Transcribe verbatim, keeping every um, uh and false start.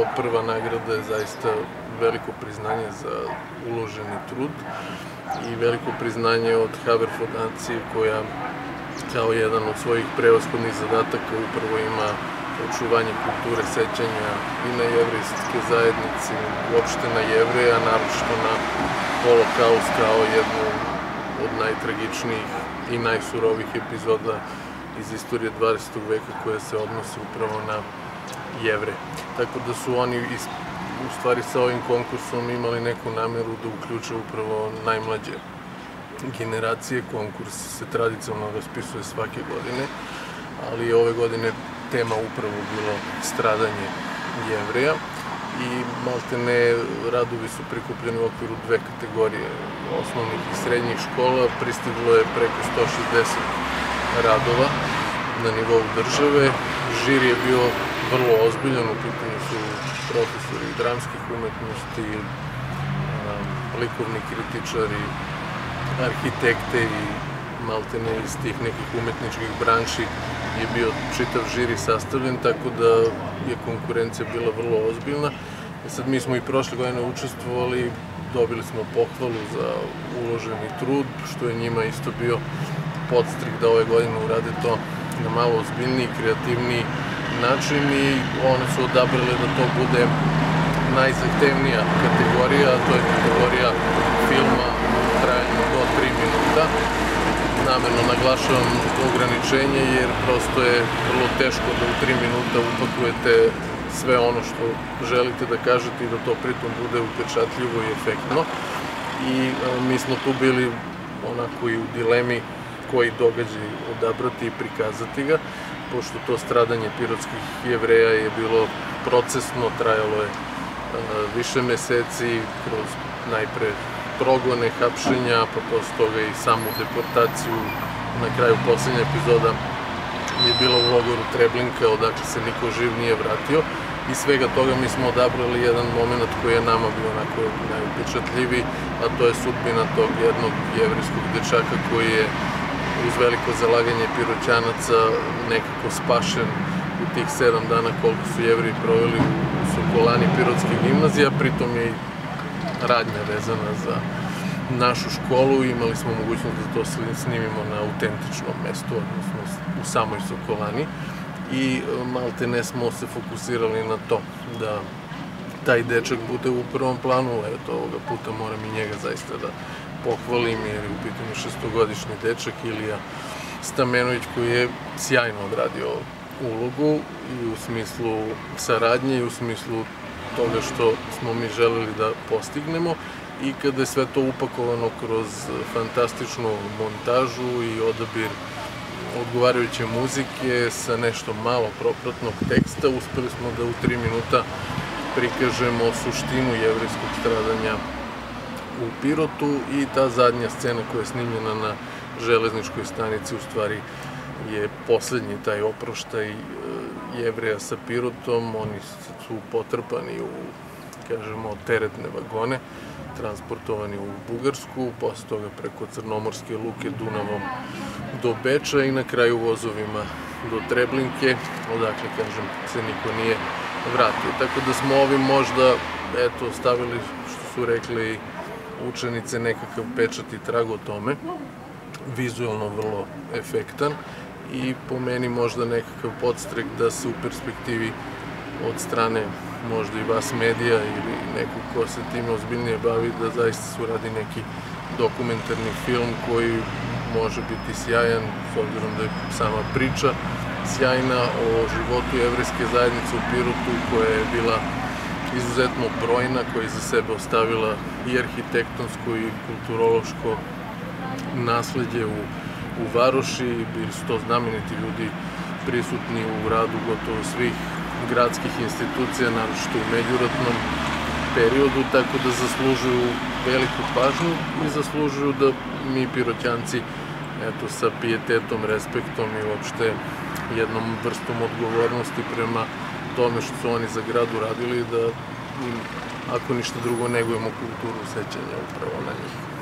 ova prva nagrada je zaista veliko priznanje za uloženi trud i veliko priznanje od Haber fondacije koja kao jedan od svojih prevashodnih zadataka upravo ima očuvanje kulture sećanja i na jevrejske zajednice, uopšte na Jevreje, a naročito na Holokaust kao jednu od najtragičnijih i najsurovijih epizoda iz istorije dvadesetog veka koja se odnosi upravo na Jevreje. Tako da su oni u stvari sa ovim konkursom imali neku nameru da uključe upravo najmlađe generacije. Konkurs se tradicionalno raspisuje svake godine, ali ove godine tema upravo bilo stradanje Jevreja i maltene radovi su prikupljeni u okviru dve kategorije osnovnih i srednjih škola. Pristiglo je preko sto šezdeset radova na nivou države. Žiri je bio vrlo ozbiljan, u pitanju su profesori dramskih umetnosti, likovni kritičari, arhitekte i maltene iz tih nekih umetničkih branši je bio čitav žiri sastavljen, tako da je konkurencija bila vrlo ozbiljna. Sad mi smo i prošle godine učestvovali, dobili smo pohvalu za uloženi trud, što je njima isto bio podstrek da ove godine urade to na malo ozbiljniji, kreativniji način i one su odabrale da to bude najzahtevnija kategorija, a to je kategorija filma u trajanju do tri minuta. Namerno naglašavam ograničenje jer prosto je vrlo teško da u tri minuta upakujete sve ono što želite da kažete i da to pritom bude upečatljivo i efektno. I mi smo tu bili onako i u dilemi koji događaj odabrati i prikazati ga, pošto to stradanje pirotskih Jevreja je bilo procesno, trajalo je više meseci kroz najpre progone, hapšenja, pa posle toga i samu deportaciju. Na kraju poslednja epizoda je bila u logoru Treblinka, odakle se niko živ nije vratio. I svega toga mi smo odabrali jedan moment koji je nama bio onako najupečatljiviji, a to je sudbina tog jednog jevrejskog dečaka koji je uz veliko zalaganje Piroćanaca nekako spašen u tih sedam dana koliko su Jevreji proveli u Sokolani Pirotske gimnazije, a pritom je i radnja vezana za našu školu. Imali smo mogućnost da to snimimo na autentičnom mestu, odnosno u samoj Sokolani i maltene smo se fokusirali na to da taj dečak bude u prvom planu. Eto, ovoga puta moram i njega zaista da pohvalim jer je u pitanju šestogodišnji dečak Ilija Stamenović koji je sjajno odradio ulogu i u smislu saradnje i u smislu toga što smo mi želeli da postignemo i kada je sve to upakovano kroz fantastičnu montažu i odabir odgovarajuće muzike sa nešto malo propratnog teksta, uspeli smo da u tri minuta prikažemo suštinu jevrejskog stradanja u Pirotu i ta zadnja scena koja je snimljena na železničkoj stanici u stvari je poslednji taj oproštaj Jevreja sa Pirotom. Oni su potrpani u, kažemo, teretne vagone, transportovani u Bugarsku, posle toga preko Crnomorske luke Dunavom do Beča i na kraju vozovima do Treblinke, odakle, kažem, se niko nije vratio. Tako da smo ovim možda, eto, stavili, što su rekli učenice, nekakav pečat i trag o tome, vizualno vrlo efektan i po meni možda nekakav podstrek da se u perspektivi od strane možda i vas medija ili nekog ko se time ozbiljnije bavi, da zaista se uradi neki dokumentarni film koji može biti sjajan, s obzirom da je sama priča sjajna o životu jevrejske zajednice u Pirotu koja je bila izuzetno brojna, koja je za sebe ostavila i arhitektonsko i kulturološko nasledđe u, u varoši. Bili su to znameniti ljudi prisutni u radu gotovo svih gradskih institucija, naročito u međuratnom periodu, tako da zaslužuju veliku pažnju i zaslužuju da mi Piroćanci, eto, sa pijetetom, respektom i uopšte jednom vrstom odgovornosti prema tome što su oni za grad uradili, da im, ako ništa drugo, negujemo kulturu sećanja upravo na njih.